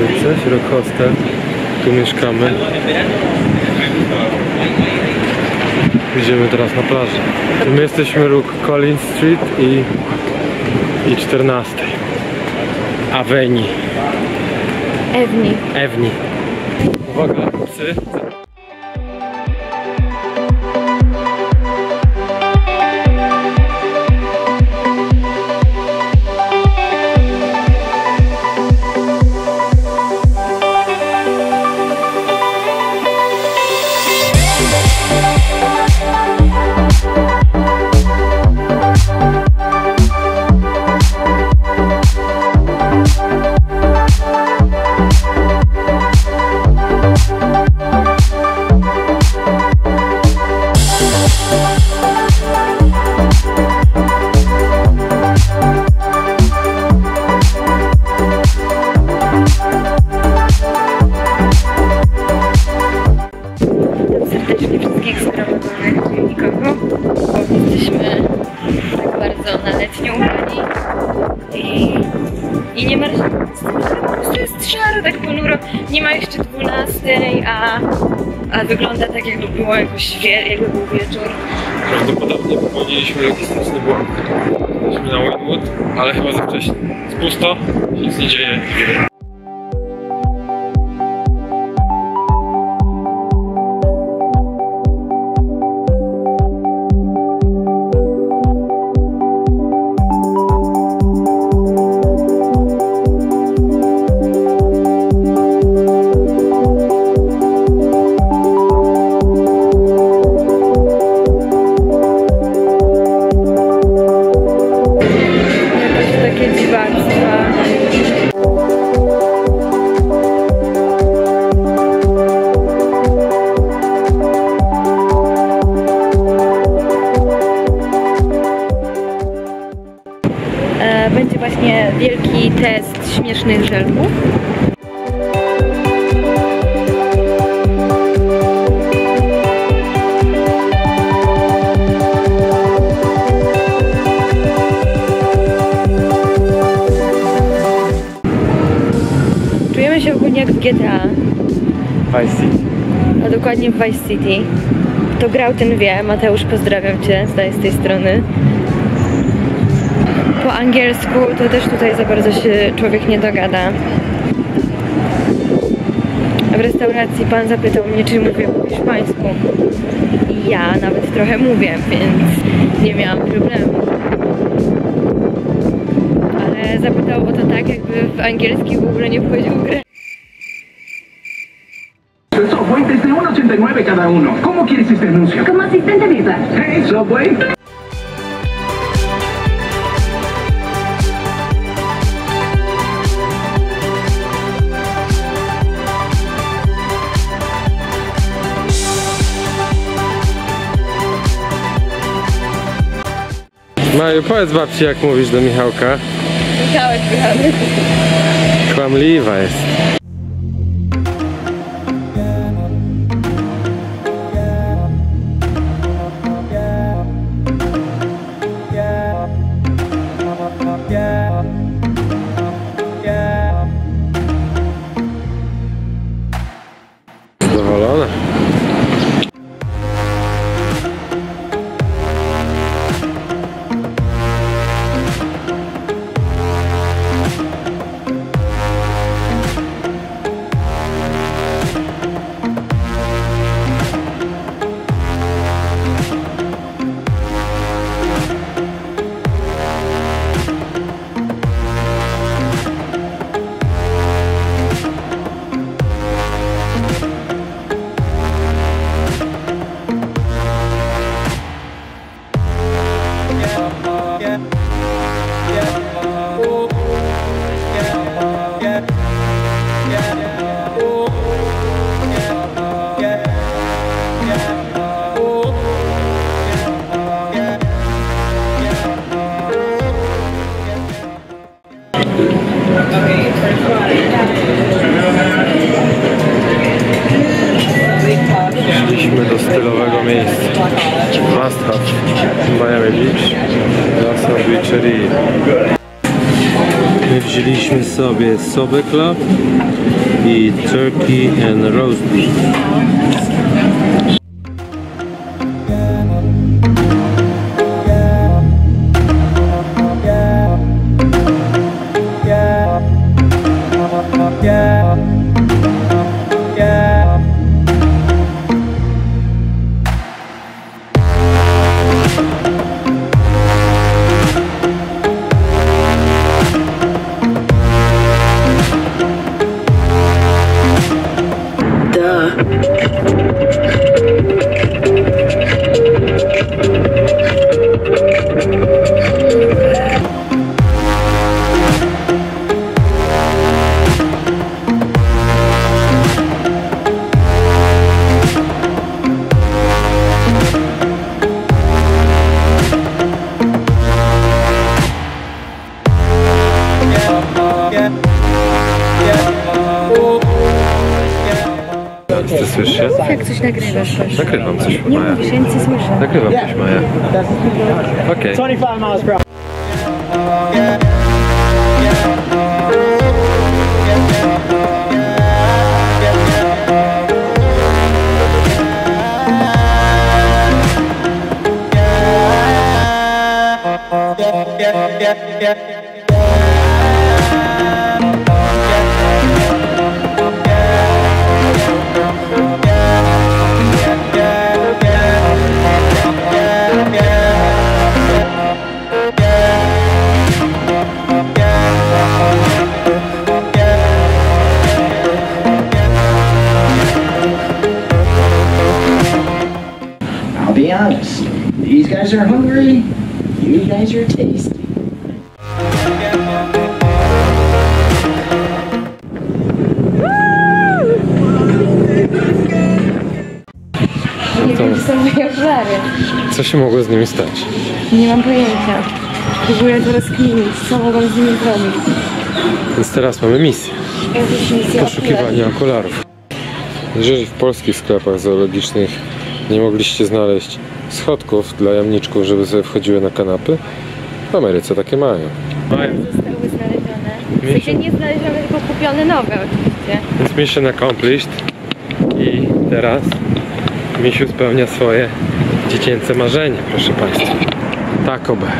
coś, Rock Hostel. Tu mieszkamy. Idziemy teraz na plażę. My jesteśmy róg Collins Street i 14. Avenue. Evni. Uwaga, psy. Jesteśmy tak bardzo na letnią ubrani i nie ma po prostu jest szaro, tak ponuro. Nie ma jeszcze 12, a wygląda tak, jakby było jakoś jakby był wieczór. Prawdopodobnie popełniliśmy logistyczny błąd. Jesteśmy na Wynwood, ale chyba za wcześnie. Jest pusto, nic nie dzieje. Będzie właśnie wielki test śmiesznych żelków. Czujemy się ogólnie jak w GTA. Vice City. A dokładnie w Vice City. Kto grał, ten wie. Mateusz, pozdrawiam Cię z tej strony. Po angielsku to też tutaj za bardzo się człowiek nie dogada. W restauracji pan zapytał mnie, czy mówię po hiszpańsku. I ja nawet trochę mówię, więc nie miałam problemu. Ale zapytał o to tak, jakby w angielski w ogóle nie wchodził w grę. Fuentes de 1,89 cada uno. ¿Cómo quieres este anuncio? Como asistente virtual. Hey, Subway. Maju, powiedz babci, jak mówisz do Michałka. Michałek, kochany. Kłamliwa jest. Zadowolona. Szliśmy do stylowego miejsca. Must have. Miami Beach. Casa Beacheria. wzięliśmy sobie Sobe Club i Turkey and Roast Beef. Ty słyszysz się? Jak coś nagrywasz, proszę. Nagrywam coś, Nie Maja. mówisz, ja nic nie słyszę. Nagrywam coś, Maja. Okej. 25 miles per hour. I'll be honest. These guys are hungry. You guys are tasty. Nie wiem, gdzie są moje okulary. Co się mogło z nimi stać? Nie mam pojęcia. Próbuję to rozkminić, co mogłam z nimi zrobić. Więc teraz mamy misję. Jakaś misja Poszukiwania okularów. Jeżeli w polskich sklepach zoologicznych nie mogliście znaleźć schodków dla jamniczków, żeby sobie wchodziły na kanapy, w Ameryce takie mają. Zostały znalezione. W sensie nie znalezione, tylko kupione nowe oczywiście. Więc mission accomplished. I teraz Misiu spełnia swoje dziecięce marzenie, proszę Państwa. Taco Bell.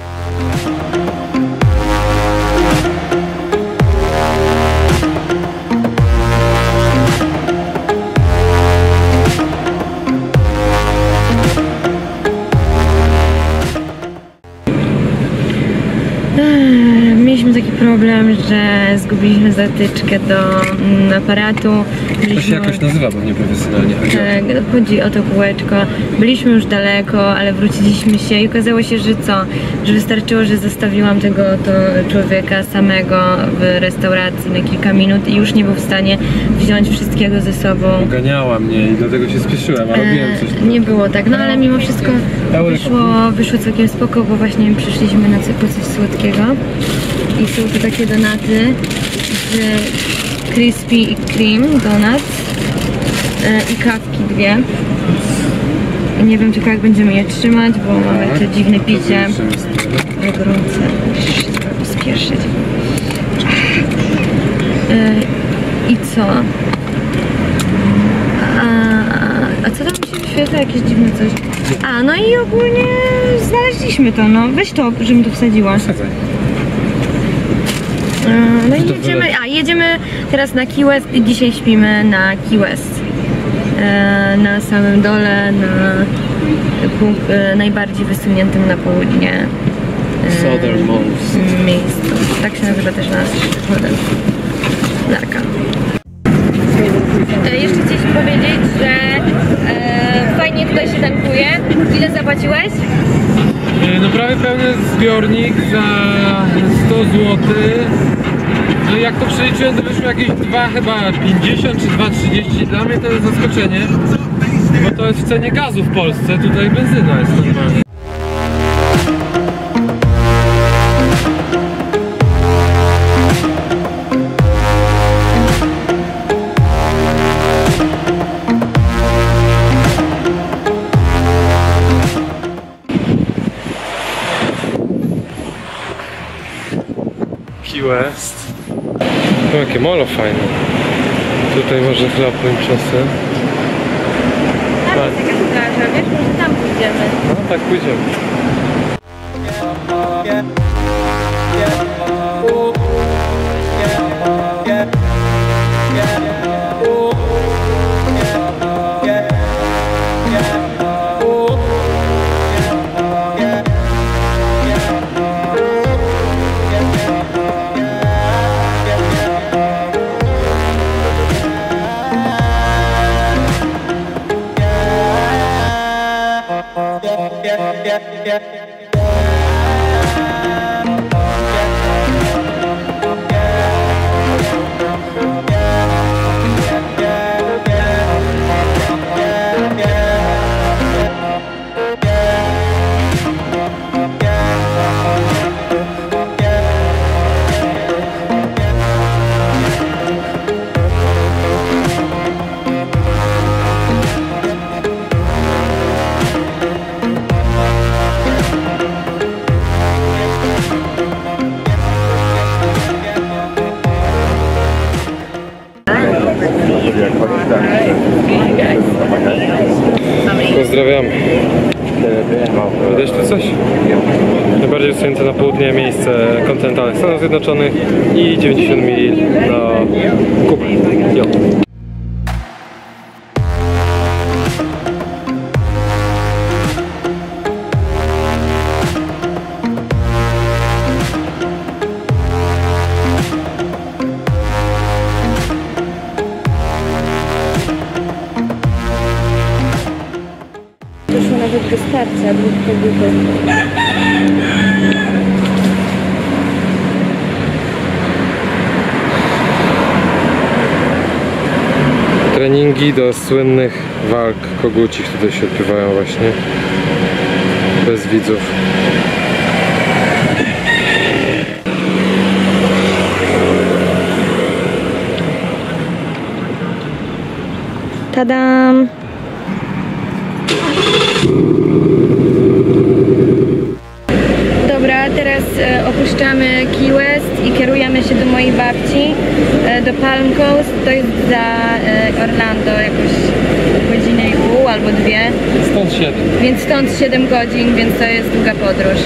Mieliśmy taki problem, że zgubiliśmy zatyczkę do aparatu. To się jakoś nazywa, bo nieprofesjonalnie chodzi. Tak, chodzi o to kółeczko. Byliśmy już daleko, ale wróciliśmy się i okazało się, że co? Że wystarczyło, że zostawiłam tego człowieka samego w restauracji na kilka minut i już nie był w stanie wziąć wszystkiego ze sobą. Ganiała mnie i dlatego się spieszyłem, a robiłem coś. Nie było tak, no ale mimo wszystko wyszło całkiem spoko, bo właśnie przyszliśmy na po coś słodkiego. I są tu takie donaty z Crispy Cream Donuts i kawki dwie. Nie wiem tylko jak będziemy je trzymać, bo mamy to dziwne picie. Ale gorące. Trzeba pospieszyć. I co? A co tam się wyświetla? Jakieś dziwne coś? A, no i ogólnie znaleźliśmy to, no. Weź to, żebym to wsadziła. No i jedziemy teraz na Key West i dzisiaj śpimy na Key West. Na samym dole, na najbardziej wysuniętym na południe Southernmost miejscu. Tak się nazywa też nasz hotel. Larka. Jeszcze chcieliśmy powiedzieć, że fajnie tutaj się tankuje. Ile zapłaciłeś? No prawie pełny zbiornik za 100 zł. No i jak to przeliczyłem, to wyszło jakieś 2,50 czy 2,30. Dla mnie to jest zaskoczenie, bo to jest w cenie gazu w Polsce, tutaj benzyna jest normalnie. Key Key West. O, jakie molo fajne. Tutaj może chlapnąć czasem. Tam jest jakaś plaża, wiesz, może tam pójdziemy. No tak, pójdziemy. Pozdrawiam. Widać tu coś? Najbardziej wysunięte na południe miejsce kontynentalnych Stanów Zjednoczonych i 90 mil na Kubę. Jo. Doszło nawet do starcia dwóch kobietów. Treningi do słynnych walk kogucich tutaj się odbywają właśnie. Bez widzów. Tadam! Dobra, teraz opuszczamy Key West i kierujemy się do mojej babci, do Palm Coast. To jest za Orlando jakoś godzinę i pół albo 2. Stąd 7. Więc stąd 7 godzin, więc to jest długa podróż.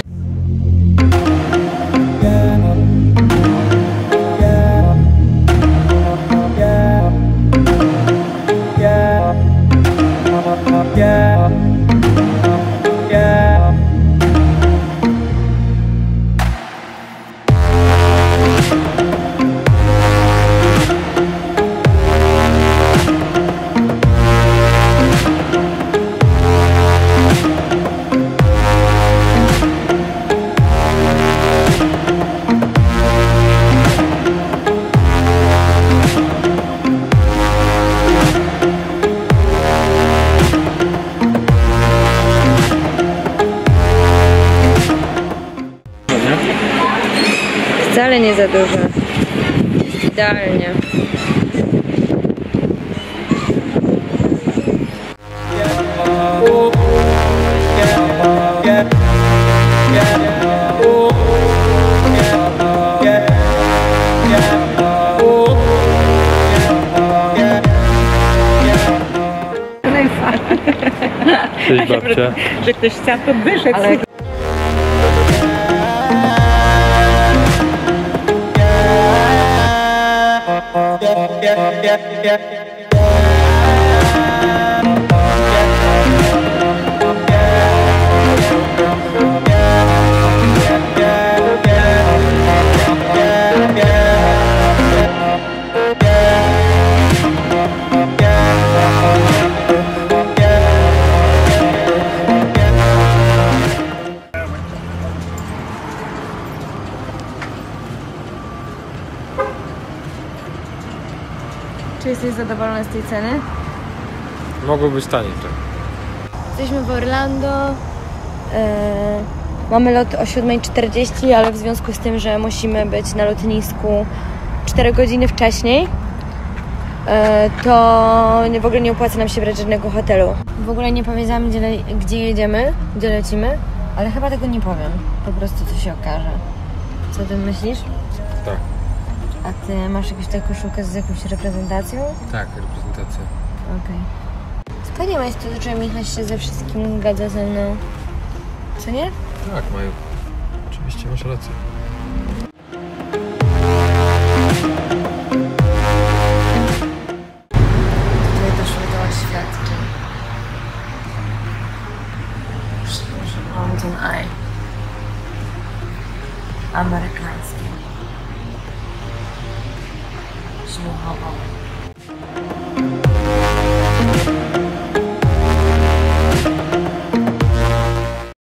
Wcale nie za dużo. Idealnie. Cześć babcia. Że ktoś chciał to wyszedł. Ale... Czy jesteś zadowolony z tej ceny? Mogło być taniej trochę. Jesteśmy w Orlando. Mamy lot o 7:40, ale w związku z tym, że musimy być na lotnisku 4 godziny wcześniej, to w ogóle nie opłaca nam się brać żadnego hotelu. W ogóle nie powiedziałam, gdzie jedziemy, gdzie lecimy, ale chyba tego nie powiem. Po prostu to się okaże. Co ty myślisz? Tak. A ty masz jakąś taką koszulkę z jakąś reprezentacją? Tak, reprezentacja. Okej. Wspaniałe jest to, że Michał się ze wszystkim zgadza ze mną. Co nie? Tak, Maju. Oczywiście masz rację. Tutaj doszły do oświadki. Mountain Eye. Amerykańskie. Żmuchowo.